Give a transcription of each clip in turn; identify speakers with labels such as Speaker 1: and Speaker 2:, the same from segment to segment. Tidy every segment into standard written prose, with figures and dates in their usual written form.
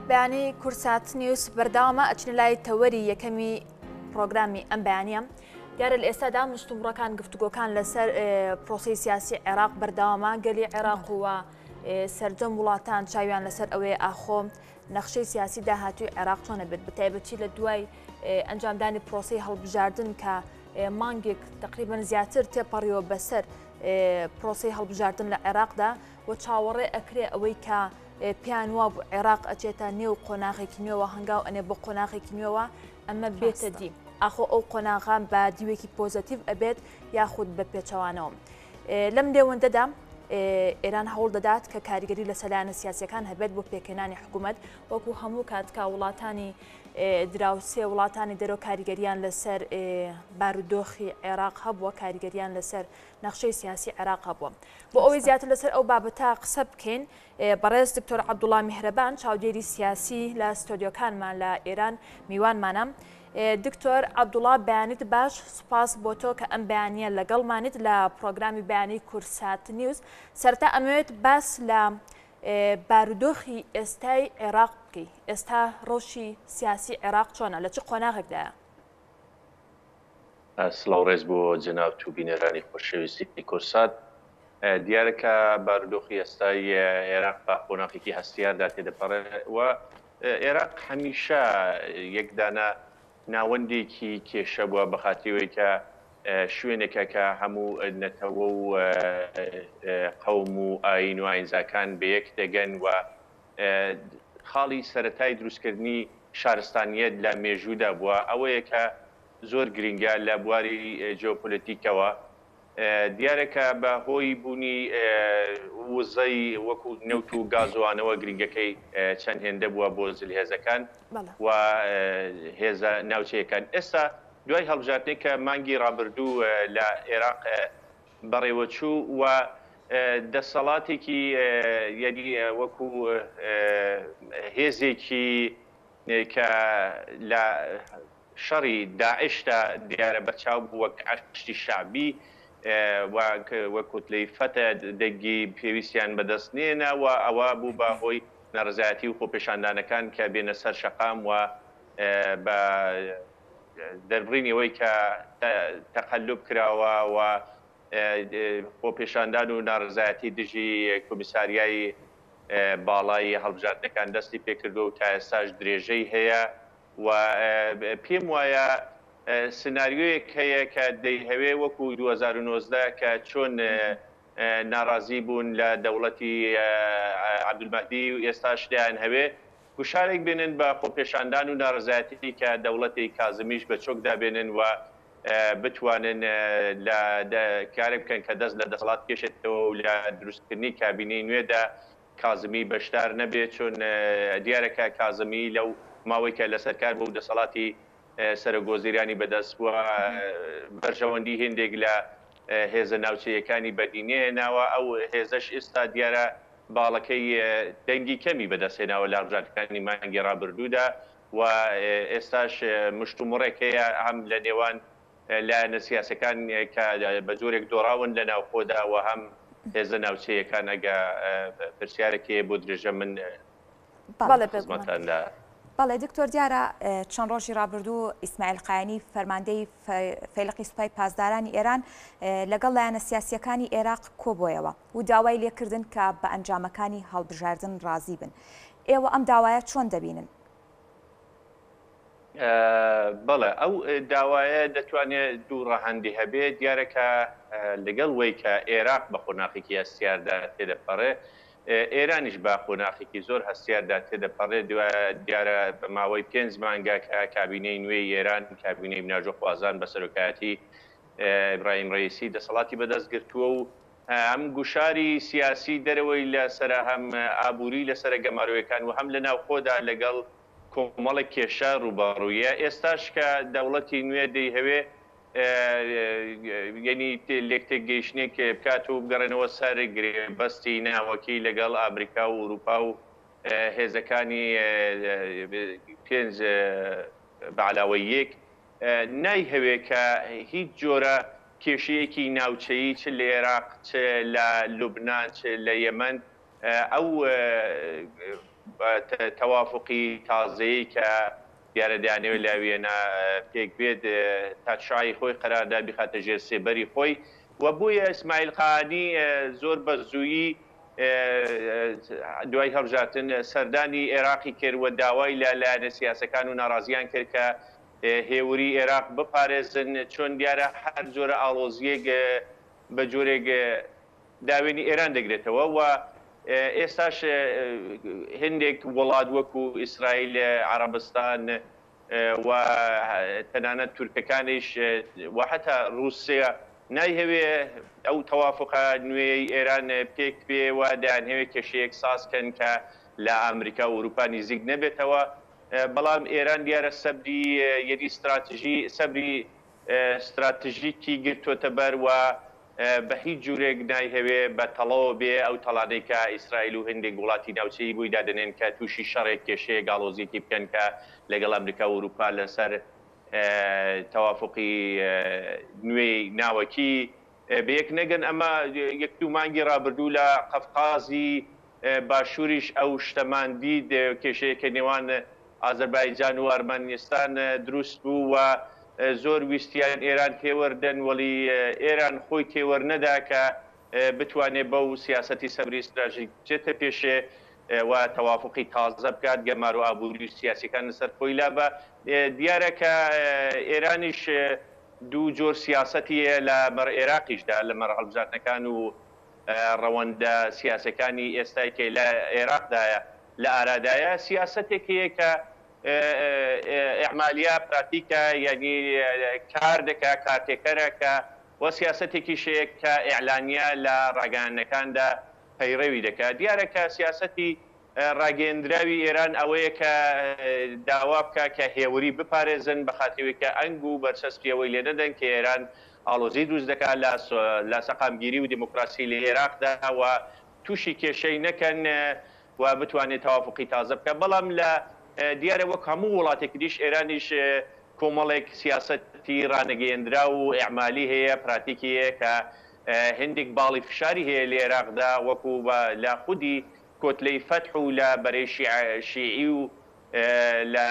Speaker 1: بەیانی کورسات نیوس بەرداوامە ئەچنە لای تەوەری یەکەمی پرۆگرامی ئەم بەیانیە دیارە لە ئێستادا مستومڕەکان گفتوگۆکان لەسەر پرۆسی سیاسی عێراق بەرداوامە گەلی عێراق وە سەرجەم وڵاتان چاویان لەسەر ئەوەیە ئاخۆ نەخشەی سیاسی داهاتووی عێراق چۆنە بێت بەتایبەتی لە دوای ئەنجامدانی پرۆسی هەڵبژاردن کە مانگێک تقریبا زیاتر تێپەڕیەوە بەسەر پرۆسی هەڵبژاردن لە عێراقدا و چاوەڕێ ئەکرێ ئەوەی کە پیان وا بوو عێراق ئەچێتە نێو قۆناغێکی نوێەوە هەنگاو ئەنێ بۆ قۆناغێکی نوێەوە ئەمە بێتە دی ئاخۆ ئەو قۆناغان بە دیوێکی پۆزتیڤ ئەبێت یاخود بە پێچەوانەوە لەم دێوەندەدا ئێران هەوڵ دەدات کە کاریگەری لە سەلایەنە سیاسیەکان هەبێت بۆ پێکەنانی حکوومەت وەکو هەموو کاتکا وڵاتانی دراوسێ وڵاتانی دەرەوە کاریگەریان لەسەر بارودۆخی عێراق هەبووە کاریگەریان لەسەر نەخشەی سیاسی عێراق هەبووە بۆ ئەوەی زیاتر لەسەر ئەو بابەتە قسە بکەین بەڕێز دکتۆر عەبدوڵڵا میهرەبان چاودێری سیاسی لە ستۆدیۆکانمان لە ئێران میوانمانە دکتۆر عەبدوڵڵا بەیانیت باش سوپاس بۆ تۆ کە ئەم بەیانیە لەگەڵمانیت لە پرۆگرامی بەیانی کورسات نیوز سەرتا ئەمەوێت باس لە بارودۆخی ئێستای عێراق بکەی ئێستا ڕۆژی سیاسی عێراق چۆنە لە چ قۆناغێکدایە؟
Speaker 2: سڵاو ڕێز بۆ جەناب و بینەرانی خۆشەویستی کورسات دیارەکە بارودۆخی ئێستای عێراق بە قۆناغێکی هەستیاردا تێدەپەڕێت و عێراق هەمیشە یەکدانە ناوەندێکی کێشە بووە بەخاتیەوەی کە شوێنێکە کە هەموو نەتەوە و قەوم و ئاین و ئاینزاکان بەیەک دەگەن و خاڵی سەرەتای دروستکردنی شارستانیەت لە مێژوودا بووە ئەوەیە کە زۆر گرنگە لە بواری جیۆپۆلیتیکەوە دیارەکە بە هۆی بوونی وزەی وەکو نەوت و گازوانەوە گرنگەکەی چەند هێندە بووە بۆ زلهێزەکان و هێزە ناوچەیەکان ئێستا دوای هەڵبژاردنێک کە مانگی ڕابردوو لە عێراق بەڕێوەچوو و دەسەڵاتێکی یعنی وەکو هێزێکی کە لە شەڕی داعشتا دیارە بەرچاو بوو وەک ئەرشی شعبی وەکوتلەی فەتە دەنگی پێویستیان بەدەستنێنە و ئەوە بوو بە هۆی نەڕزایەتی و خۆپێشاندانەکان کە بێنە سەر شەقام و بە دەربڕینەوەی کە تەقەلب کراوە و خۆپێشاندان و ناڕزایەتی دژی کۆمیساریای باڵای هەڵبژاردنەکان دەستی پێکردو و تا ئێستاش درێژەی هەیە و پێم وایە سناریۆیەک هەیە کە دەیهەوێ وەکو 2019 کە چۆن ناڕازی بوون لە دەوڵەتی عەبدولمەهدی و ئێستاش دەیان هەوێ گوشارێک بێنن بە خۆپێشاندان و ناڕزایەتی کە دەوڵەتی کازمیش بە چۆکدا بێنن و بتوانن کارێک بکەن کە دەست لە دەسەڵات کێشێتەوە و لە دروستکردنی کابینەی نوێدا کازمی بەشدار نەبێت چۆن دیارەکە کازمی لەو ماوەی کە لەسەرکار بوو دەسەڵاتی سەرۆگۆزیرانی بەدەست بووە بەرژەوەندی هێندێک لە هێزە ناوچەیەکانی بەدینێناوە ئەو هێزەش ئێستا دیارە باڵەکەی دەنگی کەمی بەدەستێناوە لە هەڵبژاردنەکانی مانگی ڕابردوودا و ئێستاش مشتومڕێک هەیە هەم لە نێوان لایەنە سیاسەکان کە بە جۆرێک دۆڕاون لە ناوخۆدا و هەم هێزە ناوچەیەکان ئەگە پرسیارێکی بۆ درێژە من خزمەتتاندا.
Speaker 3: بەڵێ دکتۆر دیارە چەند ڕۆژی ڕابردوو ئیسماعیل قایانی فەرماندەی فەیلقی سوپای پاسدارانی ئێران لەگەڵ لایەنە سیاسیەکانی عێراق کۆبۆیەوە و داوای لێکردن کە بە ئەنجامەکانی هەڵبژاردن ڕازی بن ئێوە ئەم داوایە چۆن دەبینن؟
Speaker 2: بەڵێ ئەو داوایە دەتوانێت دوو ڕەهەندی هەبێت دیارەکە لەگەڵ وەی کە عێراق بە قۆناغێکی هەستیاردا تێدەپەڕێ ئێرانیش با قۆناغێکی زۆر هەستیاردا تێدەپەڕێت دیارە بە ماوەی 5 مانگە کە کابینەی نوێی ئێران کابینەی بناژۆ خوازان بە سەرۆکایەتی ئیبراهیم ڕەئیسی دەسەڵاتی بەدەست گرتووە و هەم گوشاری سیاسی دەرەوەی لەسرە هەم ئابووری لەسرە گەمارویەکان و هەم لە ناوخۆدا لەگەڵ کۆمەڵێک کێشە ڕووبەڕوویە ئێستاش کە دەوڵەتی نوێ دەیهەوێ یعنی لێکتێک گەیشتنێک بکات و بگەڕێنەوە سەر گرێبەستی ناوەکی لەگەڵ ئامریکا و ئوروپا و هێزەکانی 5 بەعلاوەی یەک نایهەوێ کە هیچ جۆرە کێشەیەکی ناوچەیی چ لە عێراق چ لە لوبنان چ لە یەمەن ئەو تەوافقی تازەیە کە دیارە دەیانەوێت لاوێنە پێک بێت تا شای خۆی قەراردا بخاتە ژێر سێبەری خۆی و بوویە ئیسماعیل قانی زۆر بە زوویی دوای هەڵبژارتن سەردانی عێراقی کرد و داوای لە لایەنە سیاسەکان و ناڕازیان کرد کە هێوری عێراق بپارێزن چۆن دیارە هەر جۆرە ئاڵۆزیەک بە جۆرێک داوێنی ئێران دەگرێتەوە و ئێستاش هەندێک وڵات وەکو ئیسرائیل عەرەبستان و تەنانەت تورکەکانیش و حتا رووسیا نایهەوێ ئەو تەوافقە نوێی ئێران پێک بێ و دەیانهەوێت کێشەیەک سازکەن کە لە ئەمریکا و ئوروپا نزیک نەبێتەوە بەڵام ئێران دیارە سەبری یەری سەبری استراتژیکی گرتوۆتە بەر و بە هیچ جوورێک نایهەوێ بە تەڵەوە بێ ئەو تەڵانەی کە ئیسرائیل و هەندێک وڵاتی ناوچەی بووی دادنێن کە تووشی شەڕێک کێشەیە گاڵۆزیەکی بکەن کە لەگەڵ ئەمریکا و ئوروپا لەسەر تەوافقی نوێی ناوەکی بەیەک نەگەن ئەمە یەک دوو مانگی ڕابردوو لە قەفقازی باشووریش ئەو شتەمان دید کێشەیەکە نێوان ئازەربایجان و ئەرمەنیستان دروست بوو و زۆر ویستیان ئێران تێوەردەن وەلی ئێران خۆی تێوەرنەدا کە بتوانێت بەو سیاسەتی سەبری استراتژیک بچێتە پێشێ و تەوافقی تازە بکات گەمار و ئابووری سیاسیەکان لەسەر خۆی لا بە دیارە کە ئێرانیش دوو جۆر سیاسەتی لە مەڕ عێراقیشدا لە مەڕ هەڵبژارنەکان و ڕەوەندە سیاسەکانی ئێستای کە لە عێراقدایە لە ئارادایە سیاسەتێکەیە کە ئەعمالیە پراتیکە یعنی کار دەکا کارتێکەرەکە وە سیاسەتێکی شەیە کە ئیعلانیە لە ڕاگەیاندنەکاندا پەیڕەوی دەکات دیارە کە سیاسەتی ڕاگەیاندراوی ئێران ئەوەیە کە داوا بکە کە هێوری بپارێزن بە خاتەوەی کە ئەنگ و بەرچەسپیەوەی لێ نەدەن کە ئێران ئاڵۆزی دروست دەکات لە سەقامگیری و دیموکراسی لە عێراقدا و تووشی کێشەی نەکەن و بتوانێت تەوافقی تازە بکە بەڵام لە دیارە وەک هەموو وڵاتێکی دیش ئێرانیش کۆمەڵێک سیاسەتی ڕانەگەیەندرا و ئەعمالی هەیە پراتیکی هەیە کە هەندێک باڵی فشاری هەیە لە عێراقدا وەکو لە خودی کۆتلەی فەتح و لە بەرەی شیعی و لە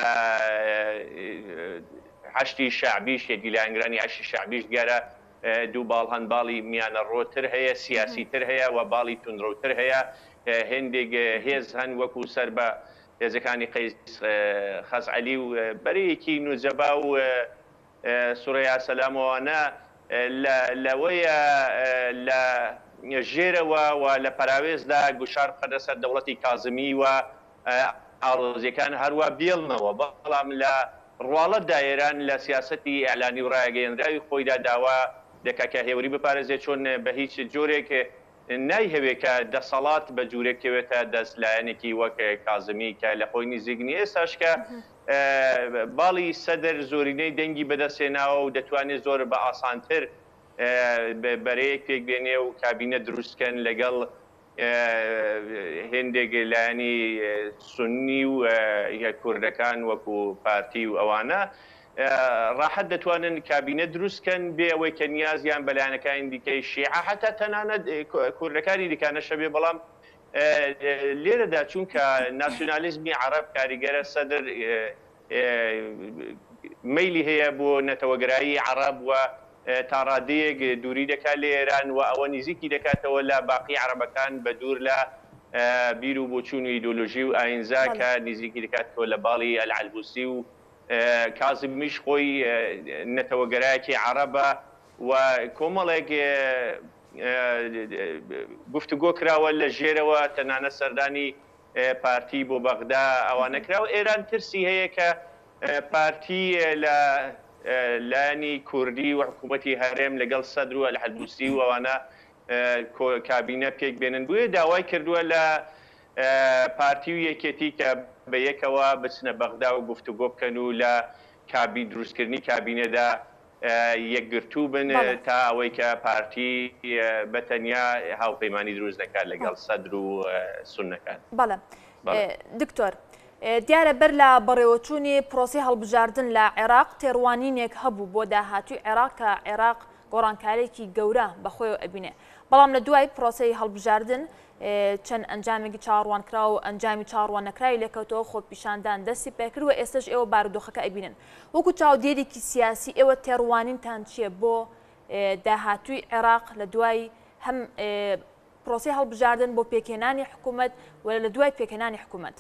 Speaker 2: عەشتی شەعبیش یەکی لە ئەنگرانی عەشتی شەعبیش دیارە دوو باڵ هەندباڵی میانە ڕۆتر هەیە سیاسیتر هەیە و باڵی تونڕۆتر هەیە هەندێک هێز هەن وەکو سەر بە هێزەکانی قەیس خەزعەلی و بەرەیەکی نوجەبا و سوورەیا سەلامەوانە لەوەیە لە ژێرەوە و لە پەراوێزدا گوشار بخەنە سەر دەوڵەتی کازمی و ئاڵۆزیەکان هەروە بێڵنەوە بەڵام لە ڕواڵەتدا ئێران لە سیاسەتی ئەعلانی و ڕاگەیەندراوی خۆیدا داوا دەکا کە هێوری بپارێزێت چۆن بە هیچ جۆرێک نایهەوێت کە دەسەڵات بە جوورێکەوێتە دەستلایەنێکی وەک کازمی کە لە خۆی نزیگنی ئێستاش کە باڵی سەدەر زۆرینەی دەنگی بەدەستێناوە و دەتوانێت زۆر بە ئاسانتر بەرەیەک پێک بێنێ و کابینە دروستکەن لەگەڵ هێندێک لایەنی سونی و کوردەکان وەکو پارتی و ئەوانە ڕاحەت دەتوانن کابینە دروستکەن بێ ئەوەی کە نیازیان بەلایەنەکانی دیکەی شیعە حتا تەنانەت کوردەکانی دیکانەشە بێ بەڵام لێرەدا چونکە ناسیۆنالیزمی عەرەب کاریگەرە سەدر مەیلی هەیە بۆ نەتەوەگرایی عەرەب و تا ڕادەیەک دووری دەکات لە ئێران و ئەوە نزیکی دەکاتەوە لە باقی عەرەبەکان بە دوور لە بیر و بۆچوون و ئیدۆلۆژی و ئاینزا کە نزیکی دەکاتەوە لە باڵی ئەلعەلبوسی و کازمیش خۆی نەتەوەگەرایەکی عەرەبە و کۆمەڵێک گفتوگۆ کراوە لە ژێرەوە تەنانە سەردانی پارتی بۆ بەغدا ئەوانە کراوە ئێران ترسی هەیە کە پارتی لە لایەنی کوردی و حکوومەتی هەرێم لەگەڵ سەدر و ئەلعەلبوسی و ئەوانە کابینە پێک بێنن بووە داوای کردووە لە پارتی و یەکێتی کە بە یەکەوە بچنە بەغدا و گفتوگۆ بکەن و لە دروستکردنی کابینەدا یەکگرتوو بن تا ئەوەی کە پارتی بەتەنیا هاوپەیمانی دروست دەکات لەگەڵ سەدر و سونەکان.
Speaker 1: بەڵێ دکتۆر دیارە بەر لە بەڕێوەچوونی پرۆسی هەڵبژاردن لە عێراق تێڕوانینێک هەبوو بۆ داهاتووی عێراق کە عێراق گۆڕانکارێکی گەورە بەخۆیەوە ئەبینێ بەڵام لە دوای پرۆسی هەڵبژاردن چەند ئەنجامێکی چاڕوانکرا و ئەنجامی چاڕوان نەکراوی لێکەوتەوە خۆپیشاندان دەستی پێکردووە ئێستش ئێوە بارودۆخەکە ئەبینن وەکو چاودێرێکی سیاسی ئێوە تێڕوانینتان چییە بۆ داهاتووی عێراق لە دوای هەم پرۆسی هەڵبژاردن بۆ پێکهێنانی حکوومەت و لە دوای پێکهێنانی حکوومەت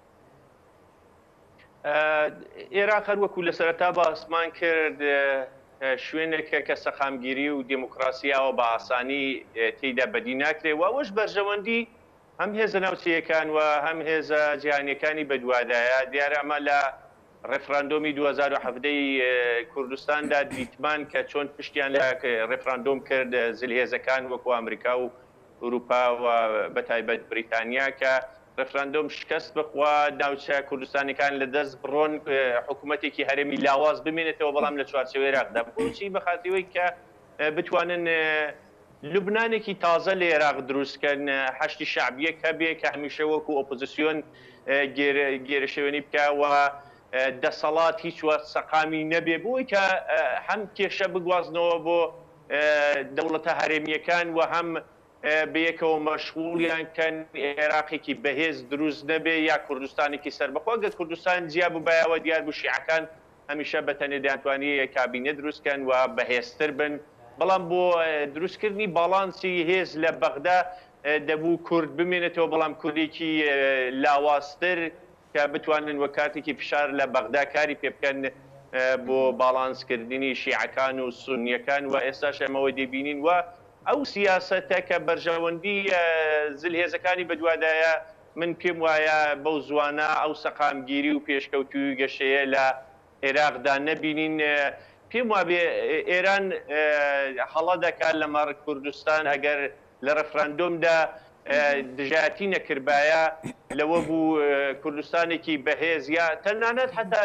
Speaker 2: عێراق هەر وەکو لە سەرەتا باسمان کرد شوێنێکە کە سەخامگیری و دیموکراسیاوە بە ئاسانی تێیدا بەدی ناکرێ و ئەوەش بەرژەوەندی هەم هێزە ناوچەیەکان و هەم هێزە جیهانیەکانی بەدوادایە دیارە ئەمە لە ڕێفراندۆمی 2017 کوردستاندا دیتمان کە چۆن پشتیان لە ڕێفراندۆم کرد زلهێزەکان وەکو ئەمریکا و ئوروپا و بەتایبەت بریتانیا کە ڕێفراندۆم شکست بخوا ناوچە کوردستانەکان لە دەست بڕۆن حکوومەتێکی هەرێمی لاواز بمێنێتەوە بەڵام لە چوارچەوەی عێراقدا بۆچی بەخاتیەوەی کە بتوانن لوبنانێکی تازە لە عێراق دروستکەن حەشتی شعبیەک هەبێ کە هەمیشە وەکو ئۆپۆزیسیۆن گێرەشەوێنی بکەوە دەسەڵات هیچ وەرت سەقامی نەبێ بۆی کە هەم کێشە بگوازنەوە بۆ دەوڵەتە هەرێمیەکان و هەم بەیەکەوە مەشغوڵیان کەن عێراقێکی بەهێز دروست نەبێ یا کوردستانێکی سەربەخوا گەت کوردستان جیا ببایەوە دیار بوو شیعەکان هەمیشە بەتەنێ دەیانتوانی کابینە دروستکەن و بەهێزتر بن بەڵام بۆ دروستکردنی باڵانسی هێز لە بەغدا دەبوو کورد بمێنێتەوە بەڵام کوردێکی لاوازتر کە بتوانن وە کاتێکی فشار لە بەغدا کاری پێ بکەن بۆ باڵانسکردنی شیعەکان و سونیەکان و ئێستاش ئەمەوە دەبینین و ئەو سیاسەتە کە بەرژەوەندی زلهێزەکانی بەدوادایە من پێم وایە بەو زوانە ئەو سەقامگیری و پێشکەوتوی گەشەیە لە عێراقدا نەبینین پێم وابێ ئێران هەڵە دەکات لە مەڕ کوردستان ئەگەر لە ڕەفراندۆمدا دژایەتی نەکردبایە لەوە بوو کوردستانێکی بەهێز یا تەنانەت حتا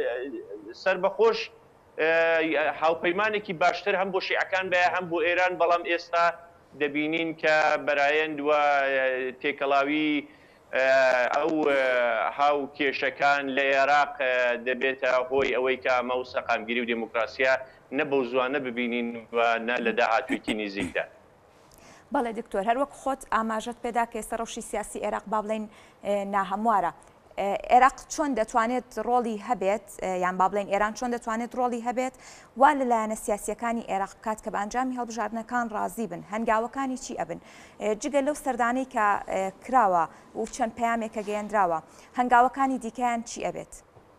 Speaker 2: سربەخۆش هاوپەیمانێکی باشتر هەم بۆ شیعەکان بە هەم بۆ ئێران بەڵام ئێستا دەبینین کە بەرایەند وە تێکەڵاوی ئەو هاو کێشەکان لە عێراق دەبێتە هۆی ئەوەی کە ئەمە و سەقامگیری و دموکراسیە نە بەو زوانە ببینین و نە لە داهاتوویەکی نزیکدا.
Speaker 3: بەڵێ دکتۆر هەروەک خۆت ئاماژەت پێدا کە ئێستا ڕەوشی سیاسی عێراق با بڵێن ناهەموارە. عێراق چۆن دەتوانێت ڕۆڵی هەبێت یان با بڵێن ئێران چۆن دەتوانێت ڕۆڵی هەبێت وا لەلایەنە سیاسیەکانی عێراق بکات کە بە ئەنجامی هەڵبژاردنەکان ڕازی بن هەنگاوەکانی چی ئەبن جگە لەو سەردانەی کە کراوە و چەند پەیامێکە گەیەندراوە هەنگاوەکانی دیکەیان چی ئەبێت؟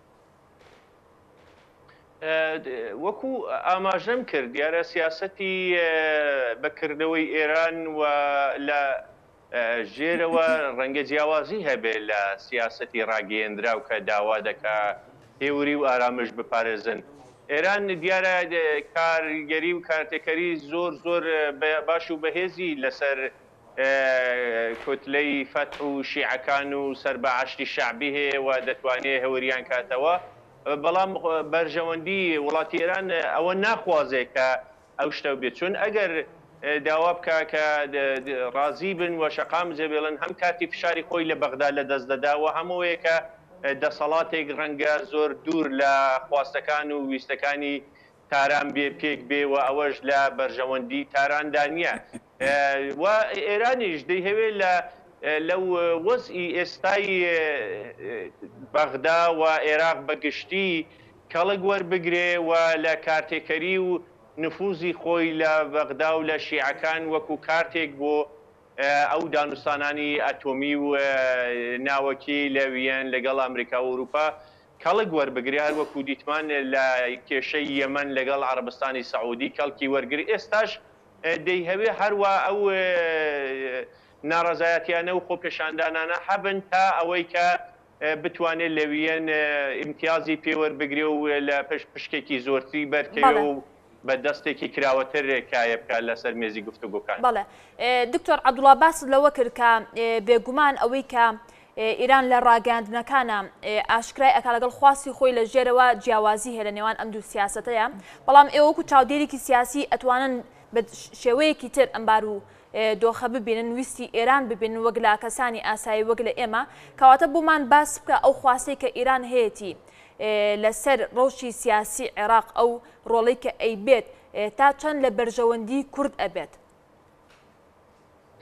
Speaker 2: وەکو ئاماژەم کرد دیارە سیاسەتی بەکردنەوەی ئێران و لە ژێرەوە ڕەنگە جیاوازی هەبێ لە سیاسەتی ڕاگەیەندراو کە داوا دەکا هێوری و ئارامش بپارێزن. ئێران دیارە کارگەری و کارتێکەری زۆر باش و بەهێزی لەسەر کۆتلەی فەتح و شیعەکان و سەر بە عەشتی شعبی هەیە و دەتوانێت هەوریان کاتەوە بەڵام بەرژەوەندی وڵاتی ئێران ئەوە ناخوازێ کە ئەو شتە بێت چون ئەگەر داوا بکە کە ڕازی بن و شەقام جێبێڵن هەم کاتی فشاری خۆی لە بەغدا لە دەست دەداوە هەمووەیە کە دەسەڵاتێک ڕەنگە زۆر دوور لە خواستەکان و ویستەکانی تاران بێ پێک بێ و ئەوەش لە بەرژەوەندی تاراندا نییە و ئێرانیش دەیهەوێت لەو وەزئی ئێستای بەغدا و عێراق بەگشتی کەڵک وەربگرێ و لە کارتێکەری و نفوزی خۆی لە بەغدا و لە شیعەکان وەکو کارتێک بۆ ئەو دانوستانانی ئەتۆمی و ناوەکی لەویان لەگەڵ ئەمریکا و ئەوروپا کەڵک وەربگرێ هەر وەکو دیتمان لە کێشەی یەمەن لەگەڵ عەرەبستانی سەعودی کەڵکی وەرگری ئێستاش دەیهەوێ هەروە ئەو ناڕەزایەتیانە و خۆپێشاندانانە هەبن تا ئەوەی کە بتوانێت لەویان ئیمتیازی پێوەربگرێ و لە پشکێکی زۆرتری بەرکەوێ و بە دەستێکی کراوەتر کایە بکات لەسەر مێزی گفتوگۆکان.
Speaker 1: بەڵێ دکتۆر عەبدوڵڵا باس لەوە کرد کە بێگومان ئەوەی کە ئیران لە ڕاگەاندنەکانە ئاشکرای ئەکا لەگەڵ خواستی خۆی لە ژێرەوە جیاوازی هەیە لە نێوان ئەم دوو سیاسەتەیە بەڵام ئێوەکو چاودێرێکی سیاسی ئەتوانن بە شێوەیەکی تر ئەمبار و دۆخە ببینن ویستی ئێران ببین وەک لە کەسانی ئاسایی وەک لە ئێمە کەواتە بۆمان باس بکە ئەو خواستی کە ئیران هەیەی لەسەر ڕۆژی سیاسی عێراق ئەو ڕۆڵی کە ئەیبێت تا چەند لە بەرژەوەندی کورد ئەبێت.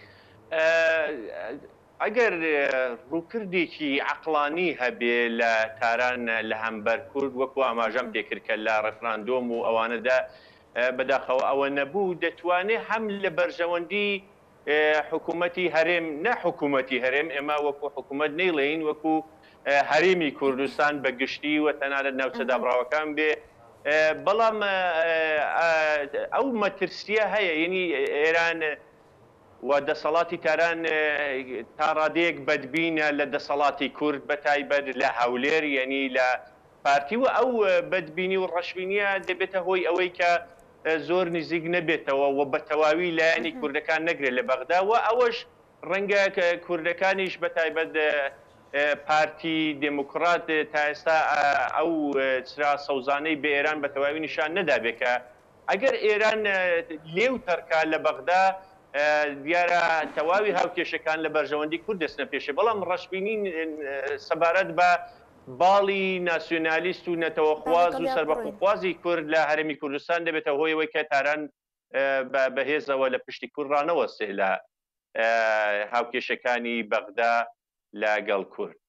Speaker 2: ئەگەر ڕووکردێکی عەقڵانی هەبێ لە تاران لە هەمبەر کورد وەکو ئاماژەم پێکرد کە لە ڕێفراندۆم و ئەوانەدا بەداخەوە ئەوە نەبوو دەتوانێت هەم لە بەرژەوەندی حکوومەتی هەرێم نەحکوومەتی هەرێم ئێمە وەکو حکوومەت نەیڵێین وەکو هەرێمی کوردستان بە گشتی و تەنانەت ناوچە دابڕاوەکان بێ بەڵام ئەو مەترسیە هەیە یعنی ئێران و دەسەڵاتی تاران تا ڕادەیەک بەدبینە لە دەسەڵاتی کورد بە تایبەت لە هەولێر یعنی لە پارتی و ئەو بەدبینی و ڕەشبینیە دەبێتە هۆی ئەوەی کە زۆر نزیک نەبێتەوە و بە تەواوی لایەنی کوردەکان نەگرێت لە بەغدا و ئەوەش ڕەنگە کوردەکانیش بە تایبەت پارتی دموکرات تا ئێستا ئەو چرا سەوزانەی بە ئێران بە تەواوی نیشان نەدابێکە ئەگەر ئێران لێو تەرکا لە بەغدا دیارە تەواوی هاوکێشەکان لە بەرژەوەندی کورد دەستنە پێشێ بەڵام ڕەشبینی سەبارەت بە باڵی ناسیۆنالیست و نەتەوەخواز و سەربەخۆخوازی کورد لە هەرێمی کوردستان دەبێتە هۆی ئەوەی کە تاران بەهێزەوە لە پشتی کورد ڕانەوەستێ لە هاوکێشەکانی بەغدا لەگەڵ کورد.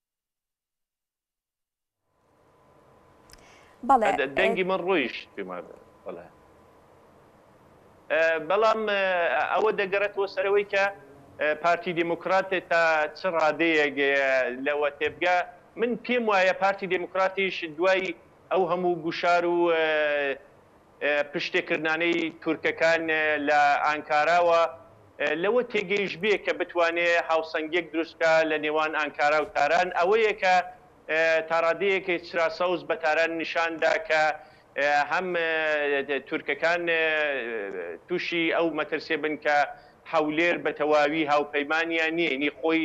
Speaker 2: دەنگی من ڕۆیش بەڵام ئەوە دەگەڕێتەوە سەرەوەی کە پارتی دموکرات تا چ ڕادەیەک لەوە تێبگا من پێم وایە پارتی دموکراتیش دوای ئەو هەموو گوشار و پشتێکردانەی تورکەکان لە ئانکاراوە لەوە تێگەیش بێ کە بتوانێت هاوسەنگێک دروستکە لە نێوان ئانکارا و تاران ئەوەیە کە تاڕادەیەکی چراسەوز بە تاران نیشاندا کە هەم تورکەکان تووشی ئەو مەترسێ بن کە هەولێر بە تەواوی هاوپەیمانیان نییە نی خۆی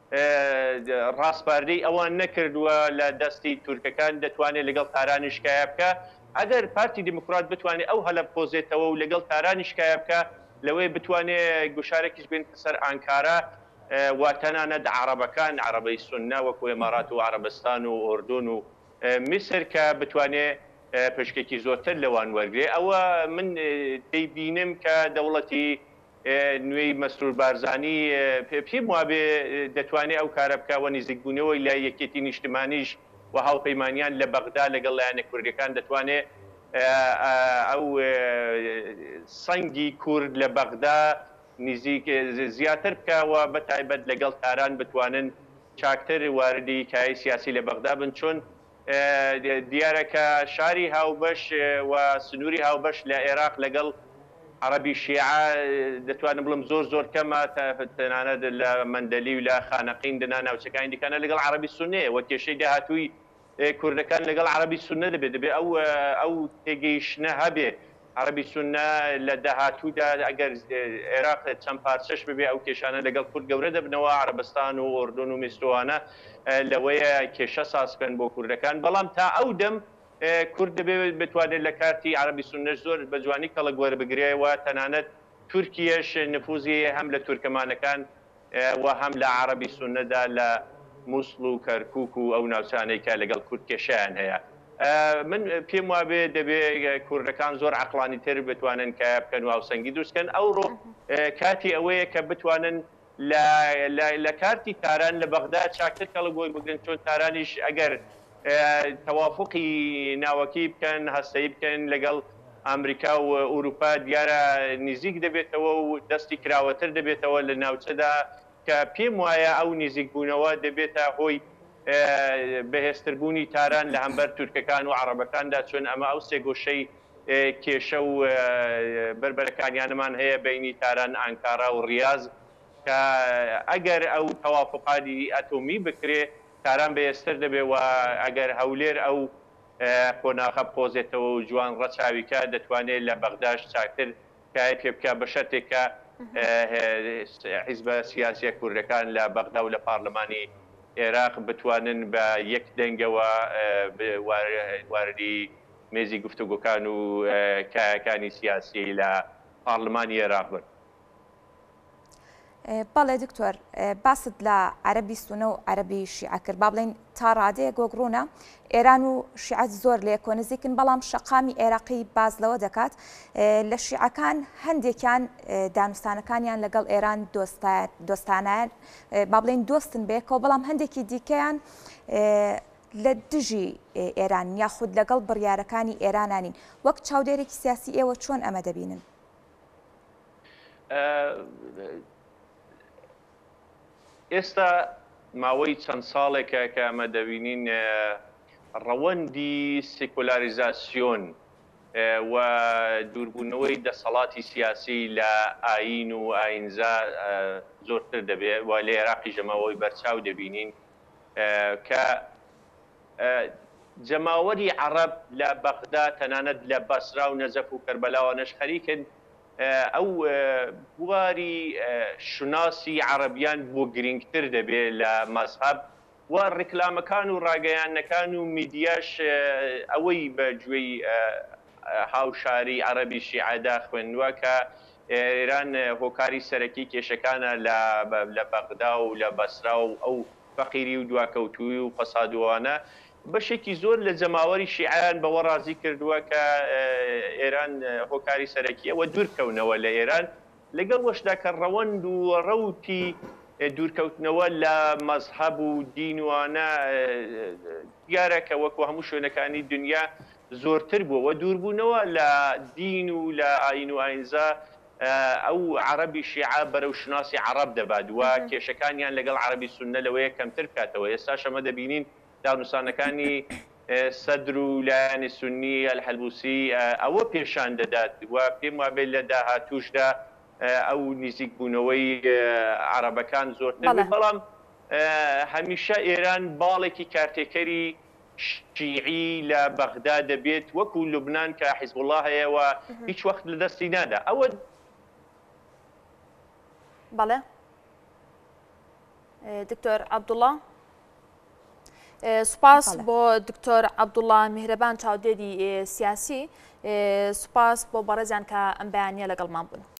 Speaker 2: ڕاستپاردەی ئەوان نەکردووە لە دەستی تورکەکان دەتوانێت لەگەڵ تارانی شکایە بکە ئەگەر پارتی دموکرات بتوانێت ئەو هەلە بپۆزێتەوە و لەگەڵ تارانی شکایە بکە لەوەی بتوانێت گوشارێکیش بێن سەر ئانکارا و تەنانەت عەرەبەکان عەرەبەی سوننا وەکو ئێمارات و عەرەبستان و ئوردون و میسر کە بتوانێت پشکێکی زۆرتر لەوان وەرگێ ئەوە من دەیبینم کە دەوڵەتی نوێی مەسرور بارزانی پێم وابێ دەتوانێت ئەو کارە بکەوە نزیکبوونەوەی لە یەکێتی نیشتمانیش و هاوپەیمانیان لە بەغدا لەگەڵ لایەنە کوردەکان دەتوانێت ئەو سەنگی کورد لە بەغدا نزیک زیاتر بکەوە بە تایبەت لەگەڵ تاران بتوانن چاکتر واردی کای سیاسی لە بەغدا بن چۆن دیارەکە شاری هاوبەش و سنووری هاوبەش لە عێراق لەگەڵ عەرەبی شیعە دەتوانم بڵم زۆر کەمە تەنانەت لە مەندەلی و لە خانەقین دنا ناوچەکانی دیکەنە لەگەڵ عەرەبی سوننەیە وە کێشەی داهاتووی کوردەکان لەگەڵ عەرەبی سوننە دەبێت ئەو تێگەیشتنە هەبێ عەرەبی سوننە لە داهاتوودا ئەگەر عێراق چەند پارچەش ببێ ئەو کێشانە لەگەڵ کورد گەورە دەبنەوە عەرەبستان و ئوردون و میسرۆوانە لەوەیە کێشە ساز بکەن بۆ کوردەکان بەڵام تا ئەو دەم کورد دەبێت بتوانێت لە کارتی عەرەبی سوننەش زۆر بە جوانی کەڵک وەربگرێەوە تەنانەت تورکیەش نفوزی هەم لە تورکمانەکان و هەم لە عەرەبی سوننەدا لە مووسڵ و کەرکووک و ئەو ناوچانەی کە لەگەڵ کورد کێشیان هەیە من پێم وابێ دەبێت کوردەکان زۆر عەقڵانی تر بتوانن کە بکەن و هاوسەنگی دروستکەن ئەوڕۆ کاتی ئەوەیە کە بتوانن لە کارتی تاران لە بەغدا چاکتر کەڵک بۆی بگرن چۆن تارانیش ئەگەر تەوافقی ناوەکی بکەن هەستەیی بکەن لەگەڵ ئەمریکا و ئوروپا دیارە نزیک دەبێتەوە و دەستی کراوەتر دەبێتەوە لە ناوچەدا کە پێم وایە ئەو نزیکبوونەوە دەبێتە هۆی بەهێزتربوونی تاران لە هەمبەر تورکەکان و عەرەبەکاندا چۆن ئەمە ئەو سێگۆشەی کێشە و بربەرەکانیانمان هەیە بینی تاران ئانکارا و ڕیاض کە ئەگەر ئەو تەوافقانی ئەتۆمی بکرێ تاران بەهێزتر دەبێ و ئەگەر هەولێر ئەو خۆناغە پۆزێتەوە و جوان ڕەچاویکە دەتوانێت لە بەغداش چاکتر کای پێ بکە بە شەرتێکە حیزبە سیاسیە کوردەکان لە بەغدا و لە پارلەمانی عێراق بتوانن بە یەک دەنگەوە واردی مێزی گفتوگۆکان و کایەکانی سیاسی لە پارلەمانی عێراق بن.
Speaker 3: بەڵێ دکتۆر باست لە عەرەبی سونە و عەرەبی شیعە کرد با بڵێن تا ڕادەیە گۆگڕونە ئێران و شیعەت زۆر لێ کۆنزیکن بەڵام شەقامی عێراقی باز لەوە دەکات لە شیعەکان هەندێکیان دانوستانەکانیان لەگەڵ ئێران دۆستانیان با بڵێن دۆستن بێکەوە بەڵام هەندێکی دیکەیان لە دژی ئێران یاخود لەگەڵ بڕیارەکانی ئێرانانین وەک چاودێرێکی سیاسی ئێوە چۆن ئەمە دەبینن؟
Speaker 2: ئێستا ماوەی چەند ساڵێکە کە ئەمە دەبینین ڕەوەندی سێکولاریزاسیۆن و دووربوونەوەی دەسەڵاتی سیاسی لە ئاین و ئاینزا زۆرتر دەبێت و لە عێراقی ژەماوەی بەرچاو دەبینین کە جەماوەری عەرەب لە بەغدا تەنانەت لە بەسرا و نەجەف و کەربەلاوانەش خەریکن ئەو بواری شناسی عەرەبیان بۆ گرنگتر دەبێت لە مەزهەب و ڕیکلامەکان و ڕاگەیانەکان و میدیاش ئەوەی بە گوێی هاوشاری عەرەبی شیعەدا خوێندووە کە ئێران هۆکاری سەرەکی کێشەکانە لە بەغدا و لە بەسرا و ئەو فەقیری و دواکەوتووی و فەسادوانە بەشێکی زۆر لە جەماوەری شیعەیان بەوە ڕازی کردووە کە ئێران هۆکاری سەرەکیەوە دوورکەونەوە لە ئێران لەگەڵ وەشدا کە ڕەوەند و ڕەوتی دوورکەوتنەوە لە مەزهەب و دینوانە دیارە کە وەکو هەموو شوێنەکانی دنیا زۆرتر بووە دووربوونەوە لە دین و لە ئاین و ئاینزا ئەو عەرەبی شیعە بەرەو شناسی عەرەب دەبات و کێشەکانیان لەگەڵ عەرەبی سوننە لەوەیە کەمتر بکاتەوە ئێستاش ئەمە دەبینین داونوسانەکانی سەدر و لایەنی سونی ئەلحەلبوسی ئەوە پێشان دەدات و پێم وابێت لە داهاتووشدا ئەو نزیک بوونەوەی عەرەبەکان زۆرتر بەڵام هەمیشە ئێران باڵێکی کارتێکەری شیعی لە بەغدا دەبێت وەکو لوبنان کە حیزب الله هەیە و هیچ وەخت لە دەستی نادا ئەوە
Speaker 1: بەڵێ دکتۆر عەبدوڵڵا سوپاس بۆ دکتۆر عەبدوڵڵا میهرەبان چاودێری سیاسی سوپاس بۆ بەڕێزیان کە ئەم بەیانیە لەگەڵمان بوون.